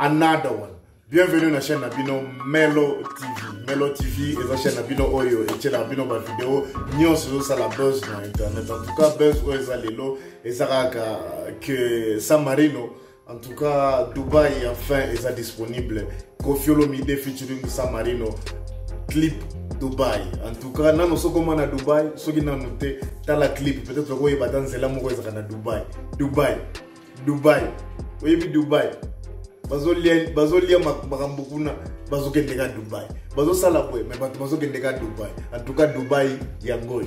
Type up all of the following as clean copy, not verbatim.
another one. Bienvenue dans la chaîne Nabino Melo TV. Melo TV est la chaîne Nabino Oyo et la Nabino ba vidéo nous sur la buzz dans internet. En tout cas buzz où est lelo et ça que San Marino en tout cas Dubaï enfin est disponible. Koffi Olomide featuring San Marino clip Dubaï. En tout cas non so comment na Dubaï so qui na noté dans la clip peut-être ko yeba dans la moko ezaka na Dubaï. Dubaï. Oui Dubaï. Bazolia makambo kuna bazokende ka Dubaï. Bazosala boy mais bato bazokende ka Dubaï. En tout cas Dubaï yangoy.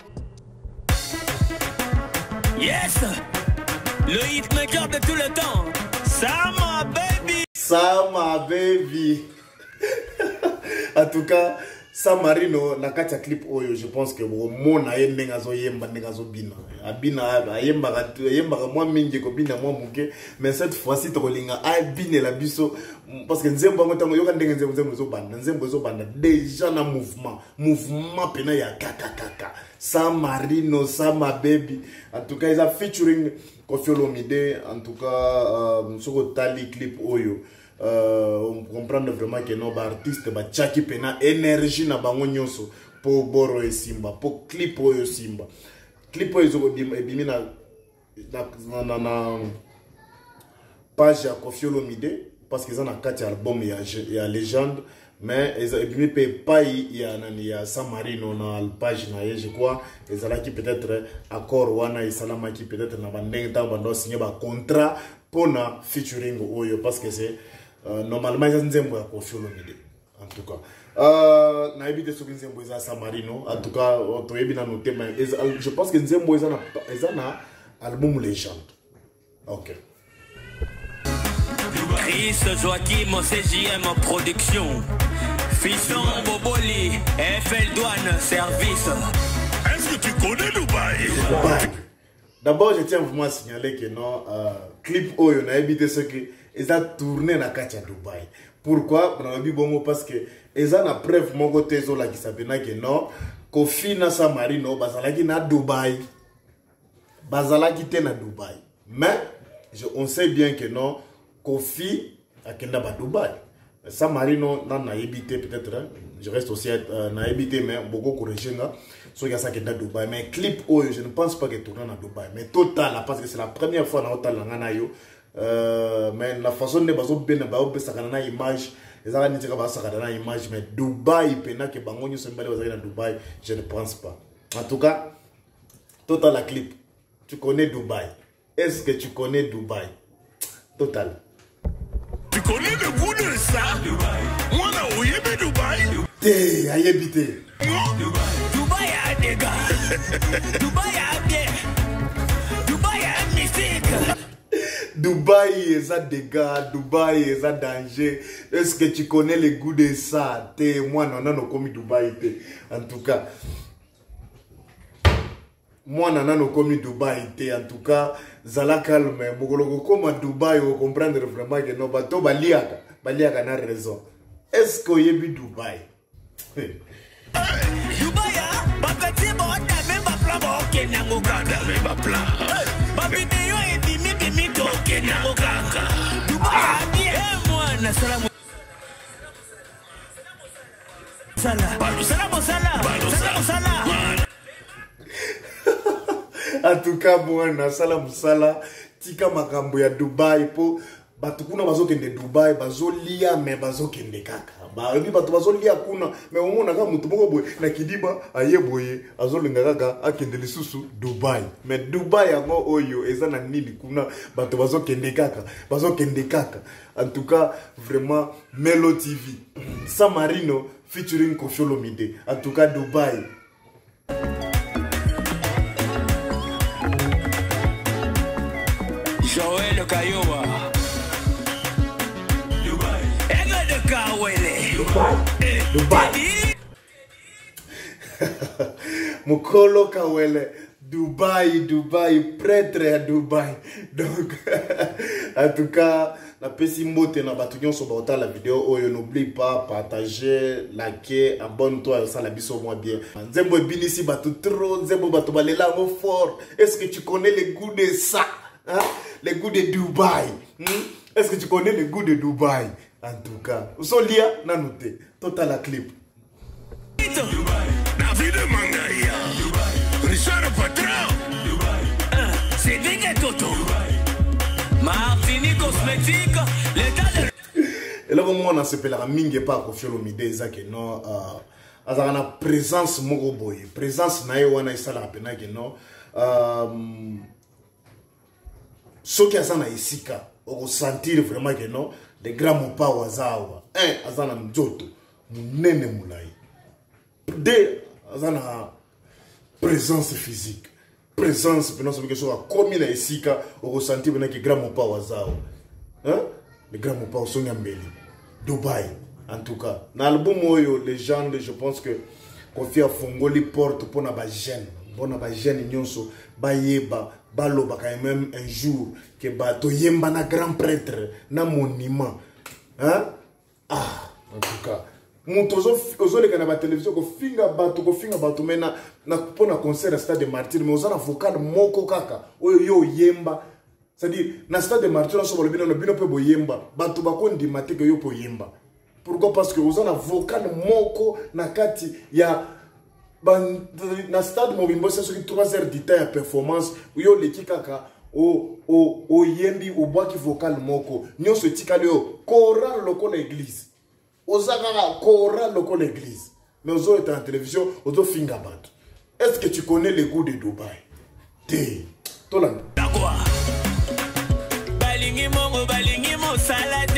Yes. Le hitmaker de tout le temps. Sama baby. Sama baby. En tout cas San Marino na kati ya clip oyo je pense que mona ye ndenga zo yemba ndenga zo bina abina yemba moi mingi ko bina moi muke mais cette fois-ci to linga abine la biso parce que nzembo ngotango yoka ndenga nzembo zo banda déjà na mouvement pena ya kaka San Marino Sama baby en tout cas ils a featuring Koffi Olomide en tout cas soko tali clip oyo on comprend vraiment que nos artistes ba chaki pena énergie na bango nyonso pour boro e simba pour clip oyo simba clip oyo zo ebimi na page ya Koffi Olomide parce qu'ils ont un quatre album ya légende mais ils ebimi pe pai ya San Marino na page na je crois ils ala qui peut-être accord wana isalama qui peut-être na bandeng ta bando signer ba contrat pour na featuring oyo parce que c'est normalement ils ont nzembo ya Koffi Olomide en tout cas na ebite so nzembo za San Marino en tout cas to ebi na noter mais je pense que nzembo za na album légende. OK. Chris Joachim CJM production. Fisson Boboli FL Douane service. Est-ce que tu connais Dubaï? D'abord je tiens vraiment à signaler que non clip oyo na ebite ce que ils ont tourné na kati ya Dubaï. Pourquoi? Parce que ils ont la preuve mon côté zola qui s'appelle que non Koffi na San Marino bazalaki na Dubaï. Bazalaki te na Dubaï. Mais on sait bien que non Koffi a kenda ba Dubaï. San Marino na ebité peut-être hein? Je reste aussi na ebité mais beaucoup corrigé là. So ya ça kenda Dubaï mais clip oyo je ne pense pas que tourner na Dubaï mais total parce que c'est la première fois na total ngana yo. Mais la façon de bazo bena ba obe sakana image ezaka niti ka ba sakana image mais Dubaï pena que bango nyo sembale bazali na Dubaï je ne pense pas. En tout cas total la clip tu connais Dubaï. Est-ce que tu connais Dubaï? Total. Tu connais le goût de ça? Moi na oyebi Dubaï. Té ayebité. Dubaï a des gars. Dubaï a bien. Dubaï a mystique. Dubaï est un dégât, Dubaï est un danger. Est-ce que tu connais le goût de ça? T'es moi non comme Dubaï. En tout cas, moi non comme Dubaï. En tout cas, zala calme. Bogoloko comme Dubaï, on comprendre vraiment que non bato baliaka na raison. Est-ce que y a Dubaï? Dubaï a ba petit bon même pas plan bon kenango ganda même pas plan. Ba vidéo et bimi to kenango ganga. Dubaï a bien moi na salam. Salam. En tout cas, moi na salam tika makambo ya Dubaï po batu kuna bazokende Dubaï bazolia mais bazokende kaka. Ba bi batu bazolia kuna mais omona ka mutu moko boye na kidiba ayeboye azolinga kaka akende lisusu Dubaï. Mais Dubaï yango oyo eza na nini kuna batu bazokende kaka. En tout cas, vraiment Melo TV. San Marino featuring Koffi Olomide. En tout cas Dubaï. Joël Kayowa. Dubaï. Ega de Kawele. Dubaï. Mukolo Kawele. Dubaï, prêtre à Dubaï. Donc, en tout cas, la pesi mbote na batuyon sur la vidéo. Oh, n'oublie pas, partager, liker, abonne-toi, ça la biso moi bien. Nzembo binisi batu trop, nzembo batu balela fort. Est-ce que tu connais les goûts de ça? Hein? Les goûts de Dubaï. Est-ce que tu connais le goût de Dubaï? En tout cas, Solia n'a noté. Total la clip. David Mangaya, Richard Patron, c'est Digue Toto, Martini Cosmétique, l'état de... Et là, on a s'appelé la mingue pas Koffi Olomide, ça que non, azana présence moko boy, présence na yo wana isala pena que non, ce qui azana isika, on sentir vraiment que non, des grands mopa wazawa, azana njoto, munene mulai, azana présence physique, présence pena ce que soit comme na isika, on sentir pena que grand mopa wazawa, les grands mopa au Sonyambeli, Dubaï. En tout cas, dans l'album Oyo, légende, je pense que Koffi a fongoli porte pour na ba jeune, pour na ba jeune nyonso, ba yeba, ba loba quand même un jour que ba to yemba na grand prêtre, na monument. Hein? Ah, en tout cas, muto ozo le kana ba télévision ko finga bato mena na pour na concert à Stade de Martyrs, mais oza na vocal moko kaka. Oyo yo yemba. C'est-à-dire, na Stade de Martyrs, on so bino bino pe boyemba, bato ba ko ndimate ke yo po yemba. Pourquoi? Parce que vous avez un vocal moko na kati ya na stade mobimbo c'est sur 3 heures de temps de performance où yo le kikaka o yembi o boaki vocal moko nyo se tikale yo choral loko l'église ozaka choral loko l'église mais aux autres en télévision aux autres finger bat. Est-ce que tu connais le goût de Dubaï? Té tolanda D'accord. Balingi mongo balingi mo salade.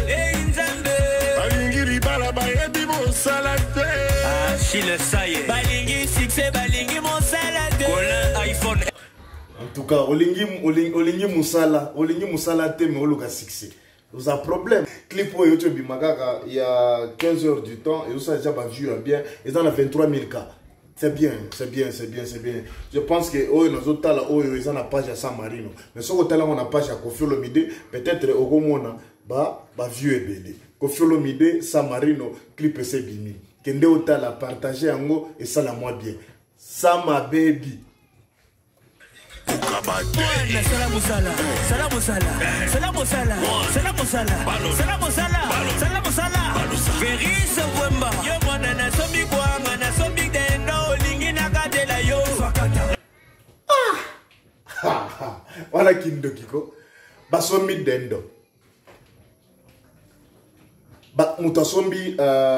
Achille Saye balingi succès balingi mon salade Colin iPhone. En tout cas olingi musala te mais oluka succès. Vous avez un problème. Clip où YouTube bimagaka il y a 15 heures du temps et ça déjà pas vu bien et dans la 23 000 cas. C'est bien. Je pense que oh nos autres là oh ils ont la page à San Marino. Mais ce côté là on a page à Koffi Olomide peut-être au Gomona ba vieux et belé. Koffi Olomide San Marino clip c'est bimi. Kende otala partager ango et ça la moi bien. Sama baby. Voilà kindo kiko. Basombi dendo. Ba mutasombi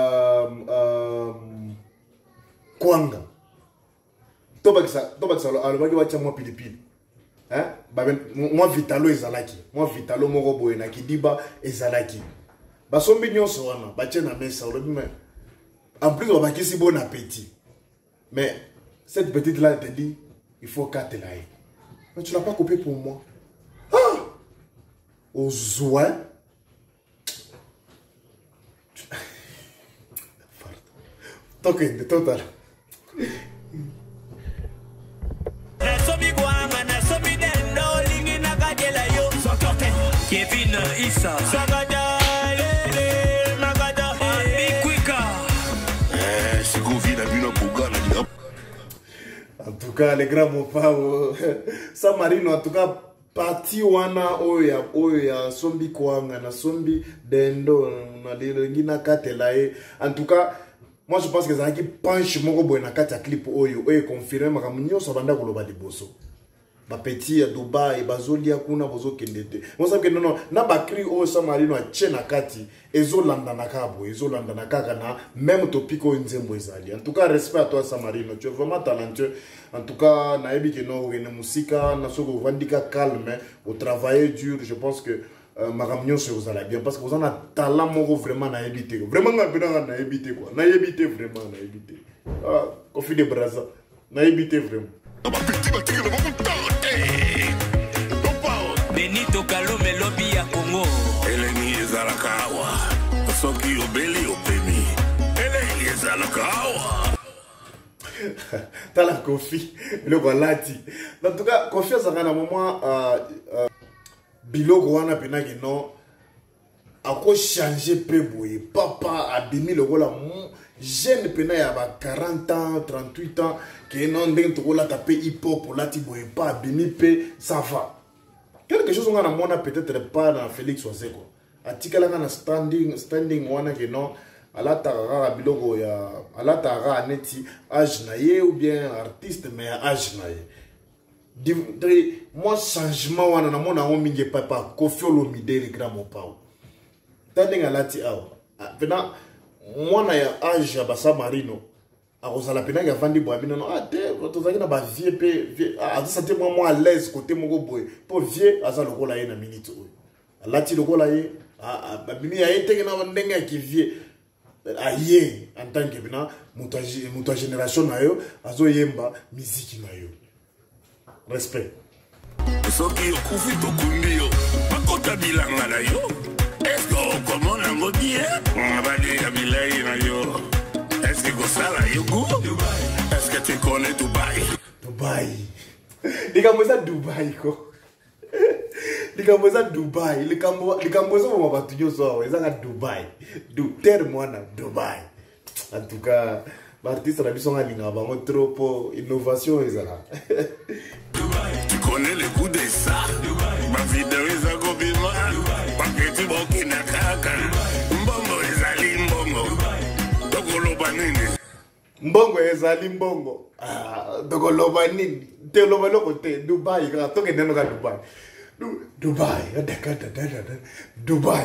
kwanga. Tobakisa alobaki wacha mwa pilipili. Hein? Moi vitalo ezalaki. Moi vitalo moko boye na kidiba ezalaki. Basombi nyonso wana bache na mesa olobi mais en plus babakisi bon appétit. Mais cette petite là te dit il faut 4 là. Mais tu l'as pas coupé pour moi. Ah! Au zoin. Toque, total. Kevin Issa Sagada Magada Bikwika c'est Covid à Bino Kougana. En tout cas, les grands mopas, San Marino, en tout cas, parti wana oya sombi kwanga na sombi dendo na lingina katelae. En tout cas, moi je pense que ça qui penche moko boy na kati ya clip oyo confirmer makamunyo so banda koloba liboso. Ba petit à Dubaï, bazolia kuna bozo kendete. Moi ça que non na bakri o San Marino a tche na kati ezolanda na kabo, ezolanda na kaka na même topiko nzembo ezali. En tout cas, respect à toi San Marino, tu es vraiment talentueux. En tout cas, na ebi ke no na musika na soko vandika calme, au travailler dur, je pense que Maramignon se vous allez bien parce que vous en avez talent moko vraiment na ebité. Vraiment na ebité quoi. Na ebité vraiment na ebité. Ah, Koffi de Braza. Na ebité vraiment. Benito Kalome lobby ya Congo. Eleni ezalakawa. Soki obeli opemi. Eleni ezalakawa. Tala Koffi, le walati. En tout cas, Koffi a un moment biloko wana penaki non a quoi changer préboye. Papa a bimi le gola jeune pena ya ba 40 ans, 38 ans que non ndenge to la taper hip hop la ti boye pas bimi pe ça va. quelque chose on a mona peut-être pas dans Félix Ozeko atikala na standing wana que non ala tarara biloko ya ala tarara neti âge na ye ou bien artiste mais âge na ye moi changement wana na mona on mingi papa Koffi Olomide le grand mopao standing ala ti awa pena mwana ya âge ya basa marino akozala pena ya vandi boya bino ah te tozaki na ba vie pe azate moi à l'aise côté moko boye po vie aza lokola ye na minute oyo alati lokola ye babimi ya ye teke na ndenge ya kivie aye en tant que bina muta génération na yo azo yemba musique na yo respect soki okufi tokundi yo bakota bilanga na yo eske okomona ngo bien abali ya bilei na yo eske kosala yo go eske tu connais Dubai likambo eza Dubai ko likambo eza Dubai likambo eza mwa batu nyonso awa ezaka Dubai terre mwana Dubai en tout cas l'artiste na biso ngalinga bango trop po innovation ezala tu connais le goût de ça ma vidéo eza kobima paketi bokina kaka mbongo ezali mbongo tokoloba nini mbongo ezali mbongo tokoloba nini te loba loko te Dubai kaka tokende no ka Dubai Dubai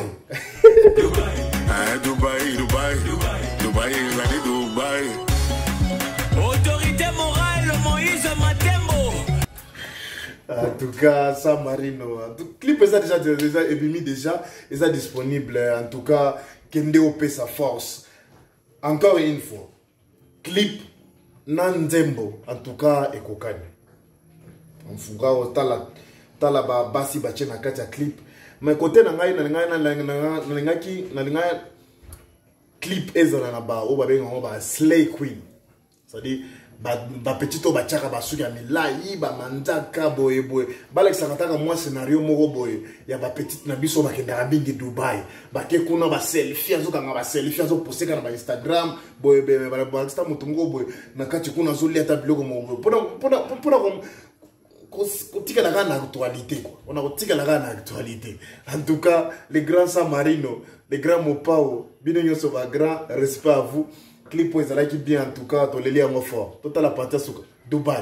Dubai ezali Dubai Autorité morale Moïse Matembo. En tout cas, Sam Marino, le clip est déjà disponible. En tout cas, Kende OP sa force. Encore une fois, clip Nanzembo, en tout cas, Ekokani. On fouga au tala ba basi bache na katia clip. Mais côté nangai clip ezana na ba o ba benga ba Slay Queen. C'est-à-dire ba petito ba chaka ba suki ya milai ba manzaka boye ba la sakataka moi scénario moko boye ya ba petite na biso ba kenda bingi Dubai ba ke kuna ba selfie azo kanga ba selfie azo poster kana ba Instagram boye ba insta mutungo boye na kati kuna zo leta biloko mo pona kotika la gana actualité quoi on a kotika la gana actualité en tout cas les grands Sam Marino les grands Mopao bino nyoso ba grand respect à vous clip pour ezala qui bien en tout cas to leli yango fort total la partie sur Dubai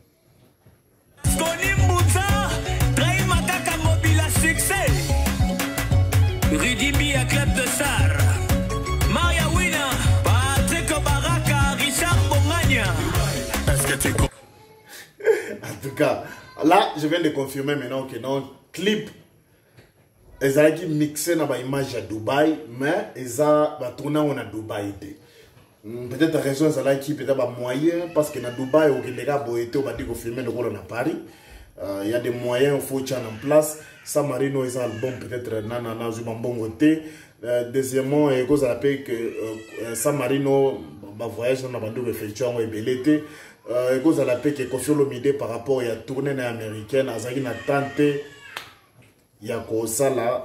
Tony Mbuta Trai Makaka Mobile succès Ridimi à Club de Sar Maria Wina Patrick Baraka Richard Bongania. est-ce que tu en tout cas là je viens de confirmer maintenant que non clip ezala qui mixé na ba image à Dubai mais eza ba tourner on a Dubai té. Peut-être raison ezala qui peut-être ba moyen parce que na Dubai au Kenya boyeté on va dire filmer le rôle na Paris il y a des moyens il faut tient en place Sam Marino est album peut-être nana zuma mbongo té deuxièmement et cause à paix que Sam Marino ba voyage na bandu effectuer en belete et cause à la paix que Koffi Olomide par rapport à tournée américaine azaki na tante ya ko sala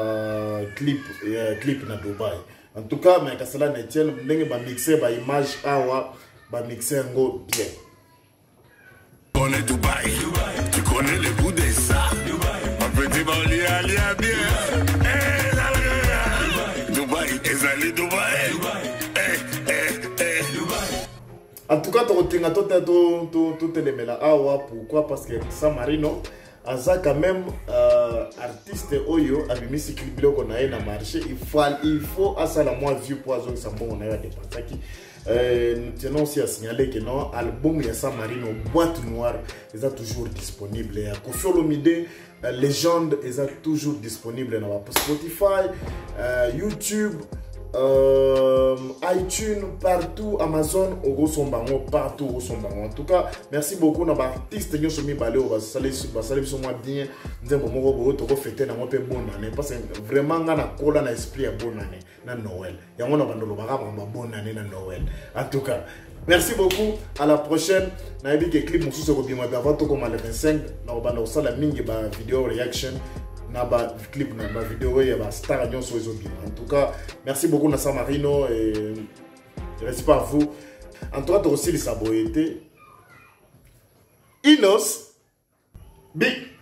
clip na Dubai. En tout cas, mais que cela ne tienne, ndenge ba mixer ba image awa, ba mixer ngo bien. Tu connais Dubai, tu connais le goût de ça. Ma petite banlieue alia bien. Dubai, ezali Dubai. En tout cas, tout elemela awa, pourquoi? Parce que Sam Marino aza quand même artiste oyo abimisi clip biloko na ye na marché il faut asala moi vue pour azongi sambongo na yo dépensaki nous tenons aussi à signaler que non album ya Sam Marino boîte noire est toujours disponible ya Koffi Olomide légende est toujours disponible na Spotify YouTube iTunes, partout, Amazon, au Sombango, partout au Sombango. En tout cas, merci beaucoup à l'artiste qui sont mis balé au salut sur moi bien. Nous avons fêté na bonne année parce que vraiment on a cola na esprit à bonne année na Noël. Il y a mon abandon bonne année na Noël. En tout cas, merci beaucoup. À la prochaine. Na ebi ke clip musu se ko bima avant to comme le 25 na obanda osala mingi ba video reaction. Ba clip na ba vidéo ya ba star nyonso ezobima. En tout cas, merci beaucoup na Sam Marino et respect à vous. En tout cas, aussi les saboyétés. Inos Big